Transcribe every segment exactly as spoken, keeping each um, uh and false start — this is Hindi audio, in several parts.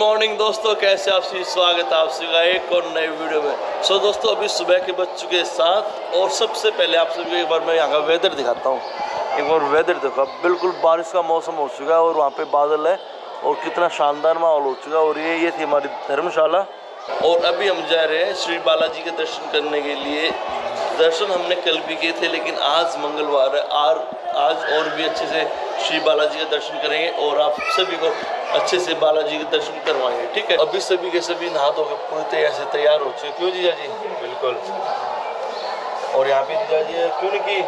मॉर्निंग दोस्तों, कैसे आप सभी, स्वागत है आप सभी का एक और नए वीडियो में। सो so, दोस्तों अभी सुबह के बज चुके हैं सात और सबसे पहले आप सभी एक बार मैं यहाँ का वेदर दिखाता हूँ। एक बार वेदर देखो, बिल्कुल बारिश का मौसम हो चुका है और वहाँ पे बादल है और कितना शानदार माहौल हो चुका है। और ये ये थी हमारी धर्मशाला और अभी हम जा रहे हैं श्री बालाजी के दर्शन करने के लिए। दर्शन हमने कल भी किए थे लेकिन आज मंगलवार है, आज आज और भी अच्छे से श्री बालाजी के दर्शन करेंगे और आप सभी को अच्छे से बालाजी के दर्शन करवाएंगे। ठीक है, अभी सभी के सभी नहा धो के पूरी तैयार से तैयार हो चुके। क्यों जीजा जी? बिल्कुल। और यहाँ पे जीजा जी क्यों नहीं की?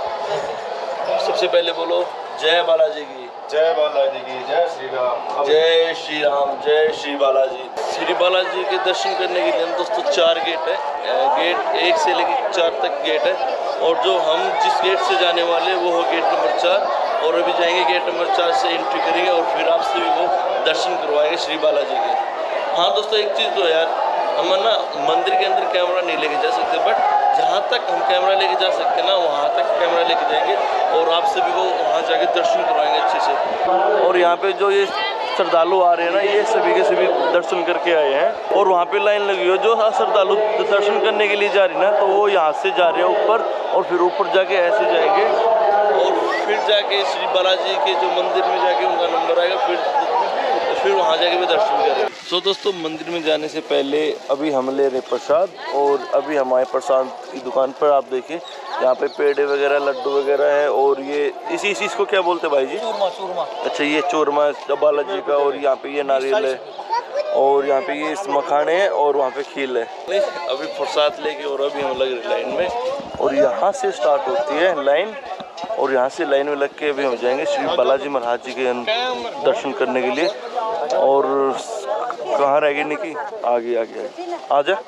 सबसे पहले बोलो जय बालाजी की। जय बालाजी की। जय श्री राम। जय श्री राम। जय श्री बालाजी। श्री बालाजी के दर्शन करने के लिए दोस्तों चार गेट है, गेट एक से लेकर चार तक गेट है और जो हम जिस गेट से जाने वाले वो है गेट नंबर चार और अभी जाएंगे गेट नंबर चार से एंट्री करेंगे और फिर आप सभी को दर्शन करवाएंगे श्री बालाजी के। हाँ दोस्तों, एक चीज़ तो यार, हम ना मंदिर के अंदर कैमरा नहीं लेके जा सकते, बट जहाँ तक हम कैमरा लेके जा सकते हैं ना वहाँ तक कैमरा लेके जाएंगे और आप सभी को वहाँ जाके दर्शन करवाएंगे अच्छे से। और यहाँ पे जो ये श्रद्धालु आ रहे हैं ना, ये सभी के सभी दर्शन करके आए हैं और वहाँ पे लाइन लगी हुई है। जो श्रद्धालु दर्शन करने के लिए जा रही है ना, तो वो यहाँ से जा रहे हैं ऊपर और फिर ऊपर जाके ऐसे जाएंगे और फिर जाके श्री बालाजी के जो मंदिर में जाके उनका नंबर आएगा, फिर फिर वहाँ जाके भी दर्शन करें। सो so, दोस्तों मंदिर में जाने से पहले अभी हम ले रहे प्रसाद और अभी हमारे प्रसाद की दुकान पर आप देखिए यहाँ पे पेड़े वगैरह लड्डू वगैरह है और ये इसी चीज़ को क्या बोलते हैं भाई जी? चूरमा। चूरमा। अच्छा, ये चूरमा बालाजी का और यहाँ पे ये नारियल है और यहाँ पे ये मखाने हैं और वहाँ पे खील है। अभी प्रसाद लेके और अभी हम लग रहे लाइन में और यहाँ से स्टार्ट होती है लाइन और यहाँ से लाइन में लग के अभी हम जाएंगे श्री बालाजी महाराज जी के दर्शन करने के लिए। और कहाँ रह गई निकी? आगे आगे आ जा।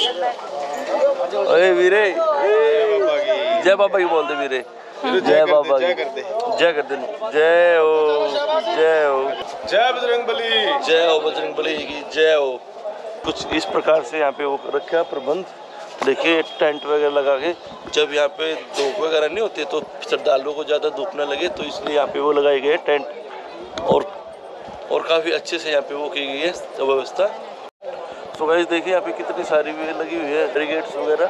अरे वीरे, जय बाबा की बोलते वीरे। जय बाबा की। जय कर दे। जय हो, जय हो, जय बजरंगबली। जय हो बजरंगबली की जय हो। कुछ इस प्रकार से यहाँ पे वो रखा है प्रबंध, देखिए टेंट वगैरह लगा के। जब यहाँ पे धूप वगैरह नहीं होती तो श्रद्धालुओं को ज़्यादा धूप न लगे तो इसलिए यहाँ पे वो लगाए गए टेंट और और काफ़ी अच्छे से यहाँ पे वो की गई है व्यवस्था। तो गाइस देखिए यहाँ पे कितनी सारी भी लगी हुई है ब्रिगेड्स वगैरह,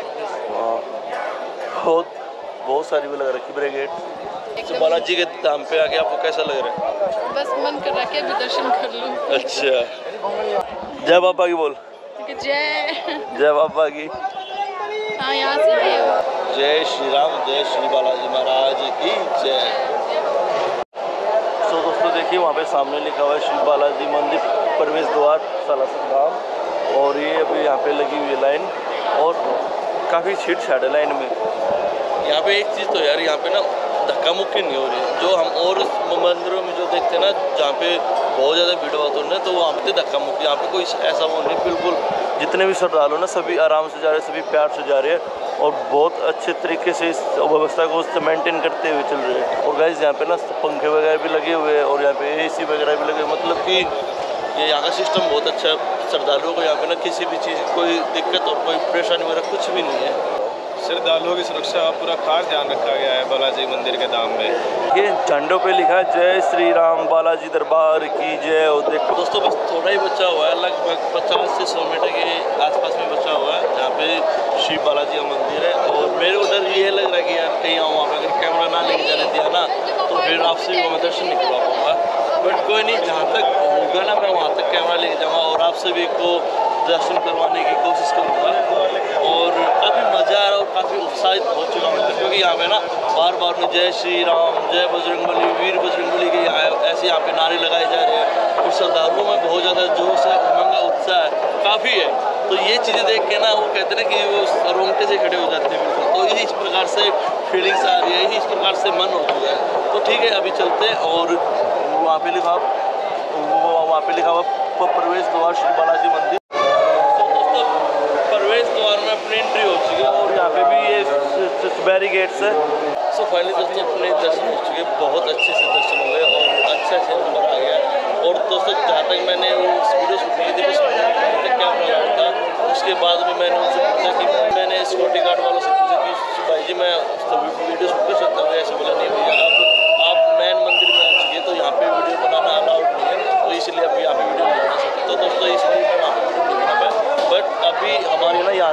बहुत बहुत सारी भी लगा रखी ब्रिगेड। तो बालाजी के धाम पे आके आपको कैसा लग रहा है? बस मन कर रहा है कि अभी दर्शन कर लूं। अच्छा, जय बाबा की बोल। जय जय बाबा की। हाँ, यहाँ से आए हो। जय श्री राम। जय श्री बालाजी महाराज की जय। तो दोस्तों देखिए वहाँ पे सामने लिखा हुआ है श्री बालाजी मंदिर प्रवेश द्वार सालासर धाम और ये अभी यहाँ पे लगी हुई है लाइन और काफ़ी छीट छाट है लाइन में। यहाँ पे एक चीज़ तो यार, यहाँ पे ना धक्का मुक्की नहीं हो रही है। जो हम और मंदिरों में जो देखते हैं ना जहाँ पे बहुत ज़्यादा भीड़ होती है तो वहाँ पे धक्का मुक्की, यहाँ पे कोई ऐसा वो नहीं। बिल्कुल जितने भी श्रद्धालु ना सभी आराम से जा रहे हैं, सभी प्यार से जा रहे हैं और बहुत अच्छे तरीके से इस व्यवस्था को मेंटेन करते हुए चल रहे हैं। और गाइस यहाँ पे ना पंखे वगैरह भी लगे हुए हैं और यहाँ पे एसी वगैरह भी लगे, मतलब कि ये यहाँ का सिस्टम बहुत अच्छा है। श्रद्धालुओं को यहाँ पे ना किसी भी चीज़ कोई दिक्कत और कोई परेशानी वगैरह कुछ भी नहीं है। श्रद्धालुओं की सुरक्षा पूरा खास ध्यान रखा गया है बालाजी मंदिर के धाम में। ये झंडों पे लिखा है जय श्री राम बालाजी दरबार की जय। और देखो दोस्तों बस थोड़ा ही बचा हुआ है, लगभग पचास से सौ मीटर के आसपास में बचा हुआ है जहाँ पे श्री बालाजी का मंदिर है। और मेरे को डर ये लग रहा है कि यार कहीं आऊँ वहाँ पर अगर कैमरा ना लेके जाने दिया ना तो फिर आपसे मैं दर्शन नहीं करवा पाऊँगा। बट कोई नहीं, जहाँ तक होगा ना मैं वहाँ तक कैमरा लेके जाऊँगा और आप सभी को दर्शन करवाने की कोशिश करूँगा। और काफ़ी मज़ा आ रहा है और काफ़ी उत्साहित हो चुका हूँ क्योंकि यहाँ पे ना बार बार में जय श्री राम, जय बजरंगबली, वीर बजरंगबली के यहाँ ऐसे यहाँ पे नारे लगाए जा रहे हैं और श्रद्धालुओं में बहुत ज़्यादा जोश है, उमंग है, उत्साह है, काफ़ी है। तो ये चीज़ें देख के ना वो कहते हैं कि वो रोंगटे से खड़े हो जाते हैं बिल्कुल। तो इस प्रकार से फीलिंग्स आ रही है, इस प्रकार से मन हो चुका है। तो ठीक है, अभी चलते हैं और वहाँ पे लिखा वहाँ पे लिखा हुआ प्रवेश द्वार श्री बालाजी मंदिर। प्रवेश द्वार में अपनी एंट्री हो चुकी है और यहाँ पे भी ये बैरिगेट्स है। सो फाइनली दोस्तों अपने दर्शन हो चुके, बहुत अच्छे से दर्शन हुए और अच्छा से नंबर आ गया। और दोस्तों जहाँ तक मैंने उस वीडियो शूट की थी बस क्या प्रॉब्लम था, उसके बाद में मैंने उनसे पूछा कि मैंने सिक्योरिटी गार्ड वालों से पूछा कि भाई जी मैं वीडियो शूट कर सकता हूँ? ऐसे बोला नहीं भैया, अब आप मैन मंदिर में आ चुके तो यहाँ पे वीडियो बनाना अलाउड नहीं है, तो इसलिए अब यहाँ पे वीडियो नहीं बना सकते।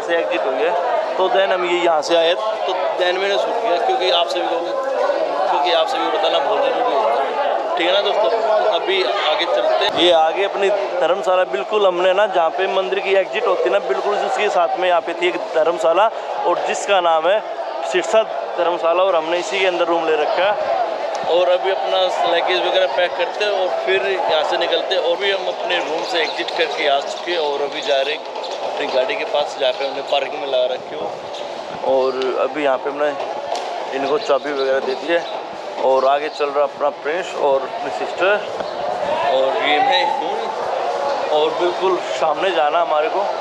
से एग्जिट हुई है, तो देन हम ये यहाँ से आए, तो देन मैंने शूट किया, क्योंकि आप सभी को क्योंकि आप सभी को बताना बहुत ज़रूरी होता है, ठीक है ना दोस्तों। तो अभी आगे चलते हैं, ये आगे अपनी धर्मशाला, बिल्कुल हमने ना जहाँ पे मंदिर की एग्जिट होती है ना, बिल्कुल उसके साथ में यहाँ पे थी एक धर्मशाला, और जिसका नाम है सिरसा धर्मशाला, और हमने इसी के अंदर रूम ले रखा है। और अभी अपना लगेज वगैरह पैक करते हैं और फिर यहाँ से निकलते हैं, और भी हम अपने रूम से एग्जिट करके आ चुके हैं, और अभी जा रहे अपनी गाड़ी के पास जहाँ पे हमने पार्किंग में लगा रखी हो। और अभी यहाँ पे हमने इनको चाबी वगैरह दे दी है, और आगे चल रहा अपना प्रिंस और अपनी सिस्टर, और ये मैं हूँ, और बिल्कुल सामने जाना हमारे को।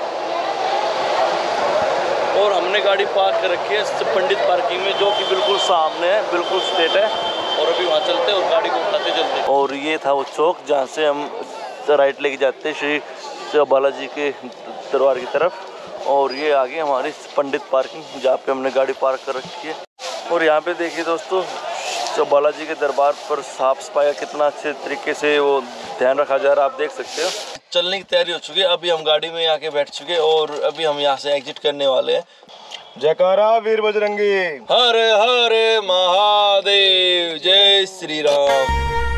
और हमने गाड़ी पार्क कर रखी है पंडित पार्किंग में, जो कि बिल्कुल सामने है, बिल्कुल स्ट्रेट है, और अभी वहाँ चलते हैं और गाड़ी को उठाते चलते। और ये था वो चौक जहाँ से हम राइट लेके जाते हैं श्री बालाजी के दरबार की तरफ, और ये आगे हमारी पंडित पार्किंग जहाँ पे हमने गाड़ी पार्क कर रखी है। और यहाँ पे देखिए दोस्तों, जो बालाजी के दरबार पर साफ सफाई कितना अच्छे तरीके से वो ध्यान रखा जा रहा है, आप देख सकते हो। चलने की तैयारी हो चुकी है, अभी हम गाड़ी में आके बैठ चुके हैं, और अभी हम यहाँ से एग्जिट करने वाले हैं। जयकारा वीर बजरंगी, हरे हरे महादेव, जय श्री राम।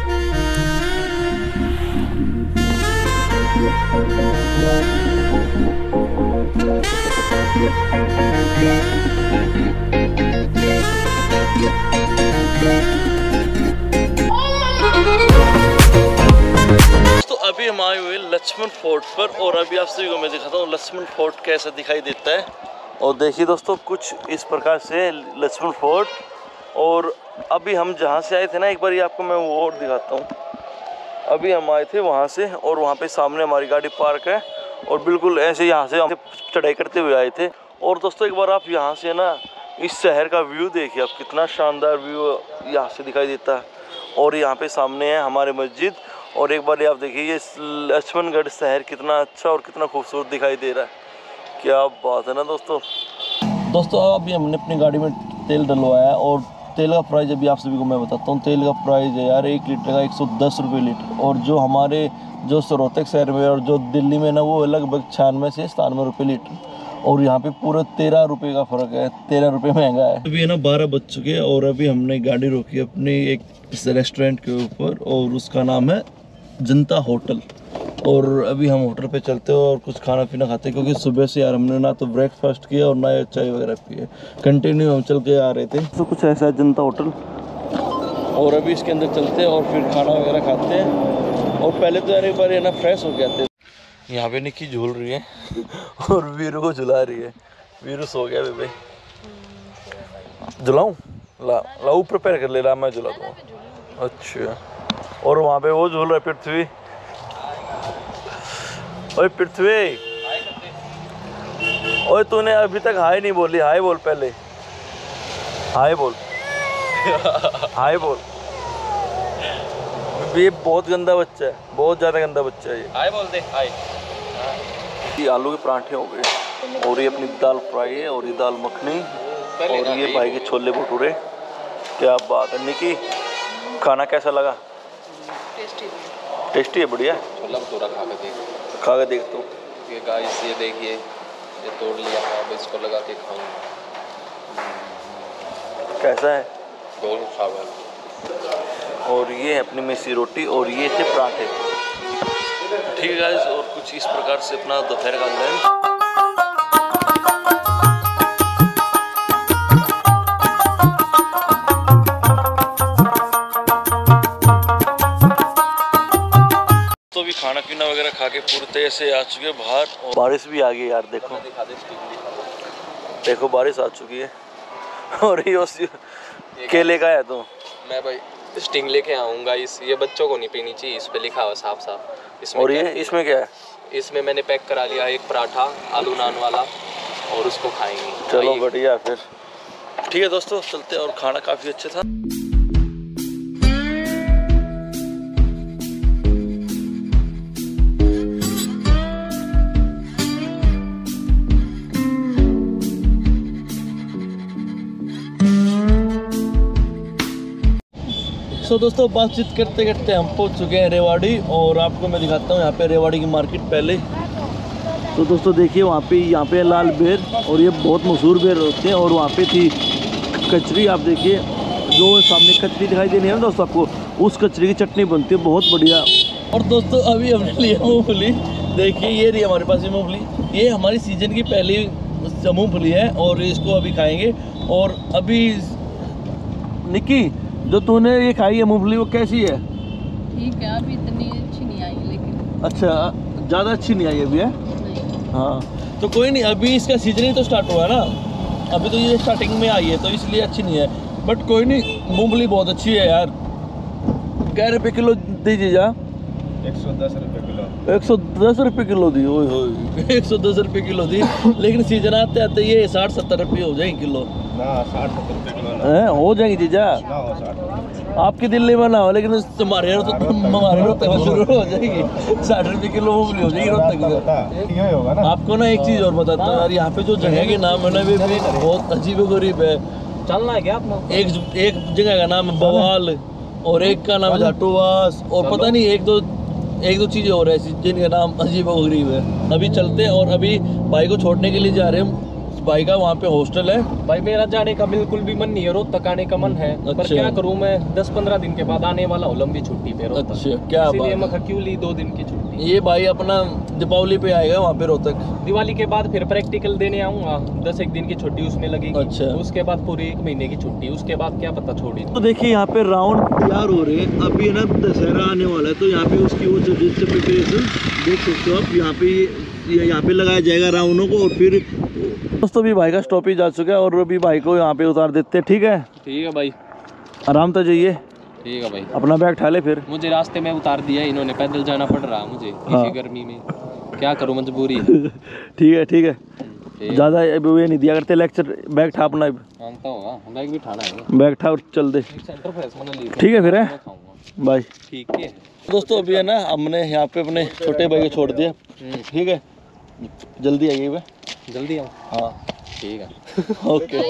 तो अभी हम आए हुए लक्ष्मण फोर्ट पर, और अभी आप सभी को मैं दिखाता हूँ लक्ष्मण फोर्ट कैसा दिखाई देता है। और देखिए दोस्तों, कुछ इस प्रकार से लक्ष्मण फोर्ट। और अभी हम जहाँ से आए थे ना, एक बार ये आपको मैं वो और दिखाता हूँ। अभी हम आए थे वहाँ से, और वहाँ पे सामने हमारी गाड़ी पार्क है, और बिल्कुल ऐसे यहाँ से हम चढ़ाई करते हुए आए थे। और दोस्तों एक बार आप यहाँ से ना इस शहर का व्यू देखिए आप, कितना शानदार व्यू यहाँ से दिखाई देता है। और यहाँ पे सामने है हमारी मस्जिद, और एक बार आप देखिए ये लक्ष्मणगढ़ शहर कितना अच्छा और कितना खूबसूरत दिखाई दे रहा है। क्या बात है ना दोस्तों। दोस्तों अभी हमने अपनी गाड़ी में तेल डलवाया, और तेल का प्राइस अभी आप सभी को मैं बताता हूँ। तेल का प्राइस है यार एक लीटर का एक सौ दस रुपये लीटर, और जो हमारे जो रोहतक शहर में और जो दिल्ली में ना वो लगभग छियानवे से सतानवे रुपये लीटर, और यहाँ पे पूरा तेरह रुपये का फ़र्क है, तेरह रुपये महंगा है। अभी है ना बारह बज चुके हैं, और अभी हमने गाड़ी रोकी अपनी एक रेस्टोरेंट के ऊपर, और उसका नाम है जनता होटल। और अभी हम होटल पे चलते हैं और कुछ खाना पीना खाते हैं, क्योंकि सुबह से यार हमने ना तो ब्रेकफास्ट किया और ना चाय वगैरह पिए, कंटिन्यू हम चल के आ रहे थे। तो कुछ ऐसा है जनता होटल, और अभी इसके अंदर चलते हैं और फिर खाना वगैरह खाते हैं। और पहले तो यार एक बार ये ना फ्रेश हो गए थे। यहाँ पे निक्की झूल रही है और वीरू को झुला रही है। वीरू सो गया भाई, झुलाऊँ? ला ला ऊपर पैर कर ले ला, मैं झुला दूँगा। अच्छा, और वहाँ पे वो झूल रहा है पृथ्वी। ओए पृथ्वी, ओए तूने अभी तक हाय नहीं बोली, हाय बोल पहले, हाय बोल हाय बोल। ये बहुत गंदा बच्चा है, बहुत ज़्यादा गंदा बच्चा है ये। हाय बोल दे, हाय। ये आलू के पराठे हो गए, और ये अपनी दाल फ्राई है, और ये दाल मखनी, और ये भाई के छोले भटूरे। क्या बात है निकी, खाना कैसा लगा? टेस्टी टेस्टी है, बढ़िया। छोला भटूरा खा के देख, खा के देख। तो ये गाइस ये देखिए, ये तोड़ लिया, अब इसको लगा के खाऊंगा। कैसा है? गोल चावल, और ये है अपनी मेसी रोटी, और ये थे पराठे। ठीक है गाइस, और कुछ इस प्रकार से अपना दोपहर का लंच। तो भी खाना पीना वगैरह खा के पूरी तरह से आ चुके हैं बाहर, और बारिश भी आ गई यार। देखो देखो बारिश आ चुकी है, और ये केले का है। तो मैं भाई स्टिंग लेके आऊँगा। इस ये बच्चों को नहीं पीनी चाहिए, इस पे लिखा हुआ साफ साफ। इसमें और ये इसमें क्या है? इसमें मैंने पैक करा लिया एक पराठा आलू नान वाला, और उसको खाएंगे। चलो बढ़िया, फिर ठीक है दोस्तों, चलते हैं। और खाना काफ़ी अच्छा था। तो दोस्तों बातचीत करते करते हम पहुंच चुके हैं रेवाड़ी, और आपको मैं दिखाता हूं यहाँ पे रेवाड़ी की मार्केट। पहले तो दोस्तों देखिए वहाँ पे यहाँ पे लाल बेर और ये बहुत मशहूर बेर होते हैं। और वहाँ पे थी कचरी, आप देखिए जो सामने कचरी दिखाई दे रही है ना दोस्तों आपको, उस कचरी की चटनी बनती है बहुत बढ़िया। और दोस्तों अभी हमने लिया मूँगफली, देखिए ये रही हमारे पास ये मूँगफली, ये हमारी सीजन की पहली मूँगफली है और इसको अभी खाएंगे। और अभी निक्की जो तूने ये खाई है मूँगफली वो कैसी है? ठीक है, अभी इतनी अच्छी नहीं आई लेकिन। अच्छा, ज़्यादा अच्छी नहीं आई अभी है? नहीं। हाँ तो कोई नहीं, अभी इसका सीजन ही तो स्टार्ट हुआ है ना, अभी तो ये स्टार्टिंग में आई है तो इसलिए अच्छी नहीं है। बट कोई नहीं, मूँगफली बहुत अच्छी है यार। कै रुपये किलो दीजिए जा? एक सौ दस रुपये किलो। एक सौ दस रुपये किलो दी, ओए होए एक सौ दस रुपये किलो दी। लेकिन सीजन आते आते ये साठ सत्तर रुपये हो जाएंगे किलो। ना साठ सत्तर रुपये किलो हैं हो जाएंगी जीजा? ना हो साठ। आपकी दिल्ली में ना हो, लेकिन हमारे यहाँ तो हमारे रोहतक में शुरू हो जाएगी, साठ रुपये किलो मूँगफली हो जाएगी रोहतक में। होगा ना। आपको ना एक चीज़ और बताता हूँ यार, यहाँ पे जो जगह के नाम है ना वे भी बहुत अजीब गरीब है। चलना है क्या आप? एक एक जगह का नाम है बवाल और एक का नाम है जाटोवास और पता नहीं एक दो एक दो चीज़ें और ऐसी जिनका नाम अजीब व गरीब है। अभी चलते हैं और अभी भाई को छोड़ने के लिए जा रहे हैं। भाई का वहाँ पे हॉस्टल है। भाई मेरा जाने का बिल्कुल भी मन नहीं है, रोहतक आने का मन है। पर अच्छा। क्या करूँ मैं, दस पंद्रह दिन के बाद आने वाला हूँ लंबी छुट्टी पे रोहतक। अच्छा, क्या इसीलिए बात मैं क्यों ली दो दिन की छुट्टी। ये भाई अपना दीपावली पे आएगा वहाँ पे रोहतक। दिवाली के बाद फिर प्रैक्टिकल देने आऊँगा, दस एक दिन की छुट्टी उसमें लगेगी। अच्छा। उसके बाद पूरी एक महीने की छुट्टी, उसके बाद क्या पता छोड़ी। तो देखिए यहाँ पे राउंड तैयार हो रहे हैं। अभी है ना दशहरा आने वाला है तो यहाँ पे उसकी वो जबरदस्त प्रिपरेशन देख सकते हो आप। यहाँ पे ये यहाँ पे लगाया जाएगा राउंडों को। और फिर दोस्तों भी भाई का स्टॉपेज जा चुका है और अभी भाई को यहाँ पे उतार देते हैं। ठीक है, ठीक है भाई, आराम से जाइए। ठीक है भाई, अपना बैग उठा ले। फिर मुझे रास्ते में उतार दिया इन्होंने, पैदल जाना पड़ रहा मुझे हाँ। इसी गर्मी में, क्या करूँ मजबूरी है। ठीक है ठीक है, ठीक। ज़्यादा ये नहीं दिया करते लेक्चर। बैग उठा अपना, मानता होगा, बैग भी उठाना है। बैग उठा और चल दे। सेंटर फ्रेश मैंने ली। ठीक है फिर है, बाय। ठीक है दोस्तों अभी है ना हमने यहाँ पे अपने छोटे भाई को छोड़ दिया। ठीक है, जल्दी आइए वे। जल्दी आओ। हाँ ठीक है ओके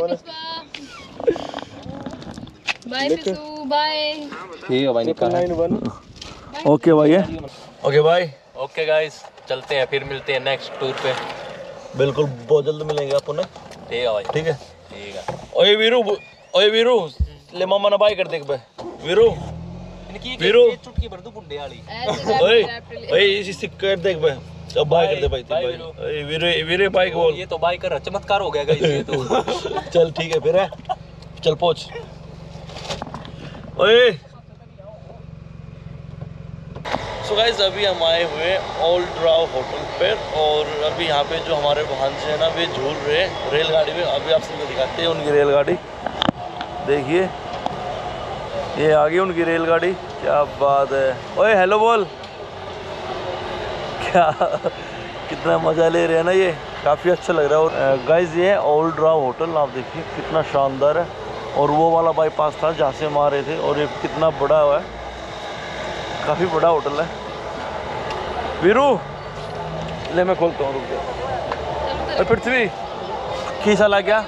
बाय सिसु, बाय। ठीक है भाई, निकल। ओके भाई है, ओके भाई। ओके गाइस, चलते हैं, फिर मिलते हैं नेक्स्ट टूर पे। बिल्कुल बहुत जल्द मिलेंगे आपको ना। ठीक है भाई, ठीक है। ठीक है। ओए वीरू, ओए वीरू ले मामा ना बाय कर देख बे। वीरू इनकी वीरू। एक चुटकी भर दो बुड्ढे वाली। ओए ओए इसी से कर देख बे। अब बाय कर दे भाई। बाय भाई वीरू। ओए वीरू वीरू बाय बोल। ये तो बाई कर चमत्कार हो गया गाइस ये तो। चल ठीक है फिर है, चल पहुंच। ओए सो गाइस अभी हम आए हुए ओल्ड राव होटल पर और अभी यहाँ पे जो हमारे भांजे हैं ना वे झूल रहे हैं रेलगाड़ी में। अभी आपसे भी दिखाते हैं उनकी रेलगाड़ी। देखिए ये आ गई उनकी रेलगाड़ी, क्या बात है। ओए हेलो बोल। क्या कितना मज़ा ले रहे हैं ना, ये काफ़ी अच्छा लग रहा है। और गाइस ये है ओल्ड राव होटल, आप देखिए कितना शानदार है। और वो वाला बाईपास था जहाँ से हम आ रहे थे और ये कितना बड़ा हुआ है, काफ़ी बड़ा होटल है। वीरू ले मैं खोलता हूँ, रुक जा। पृथ्वी खीसा लग गया,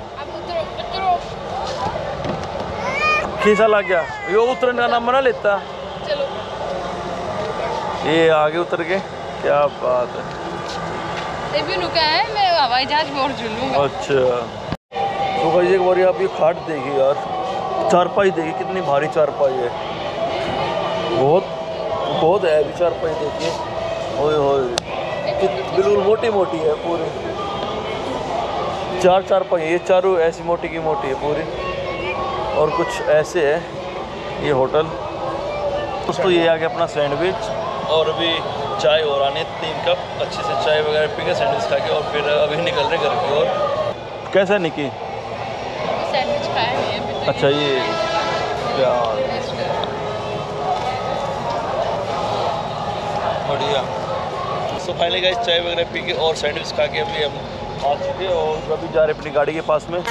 खीसा लग गया। ये उतरने का नाम बना लेता। चलो ये आगे उतर के, क्या बात है। ये भी रुका है, मैं हवाई जहाज में और झूलूंगा। अच्छा तो भाई एक बार आप ये खाट देखिए यार, चारपाई देखिए कितनी भारी चारपाई है, बहुत बहुत है अभी चारपाई देखिए। ओए होए बिल्कुल मोटी मोटी है पूरी, चार चारपाई ये चारों ऐसी मोटी की मोटी है पूरी। और कुछ ऐसे है ये होटल। दोस्तों ये आ गया अपना सैंडविच और अभी चाय और आने तीन कप अच्छे से चाय वगैरह पी के सैंडविच खा के और फिर अभी निकल रहे घर की ओर। कैसा है निकी? सैंडविच खाया नहीं है अभी तक। अच्छा ये क्या बढ़िया। सो फाइनली गाइस चाय वगैरह पी के और सैंडविच खा के अभी हम आ चुके और अभी जा रहे अपनी गाड़ी के पास में।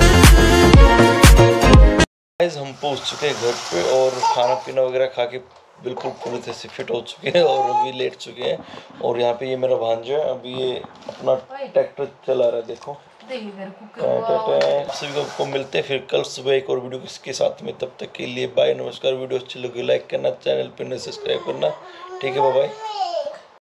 हम पहुंच चुके हैं घर पे और खाना पीना वगैरह खा के बिल्कुल पूरी तरह से फिट हो चुके हैं और अभी लेट चुके हैं। और यहाँ पे ये मेरा भांजा है, अभी ये अपना ट्रैक्टर चला रहा है, देखो। सभी को मिलते हैं फिर कल सुबह एक और वीडियो के साथ में, तब तक के लिए बाय, नमस्कार। वीडियो अच्छी लगी लाइक करना, चैनल पर सब्सक्राइब करना, ठीक है, बाय बाय।